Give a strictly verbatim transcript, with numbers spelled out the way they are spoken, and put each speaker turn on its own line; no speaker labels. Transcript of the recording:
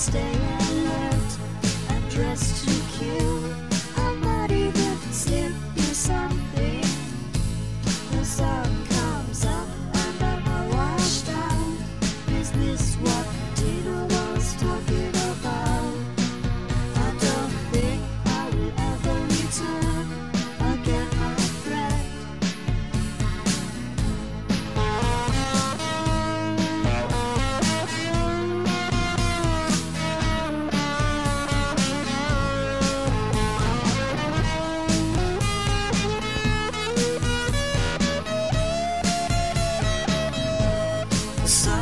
stay alert and dress to kill. I might even slip you something. The sun comes up and I'm all washed out. Is this what Tina was talking about? I don't think I will ever return again, my friend. The sun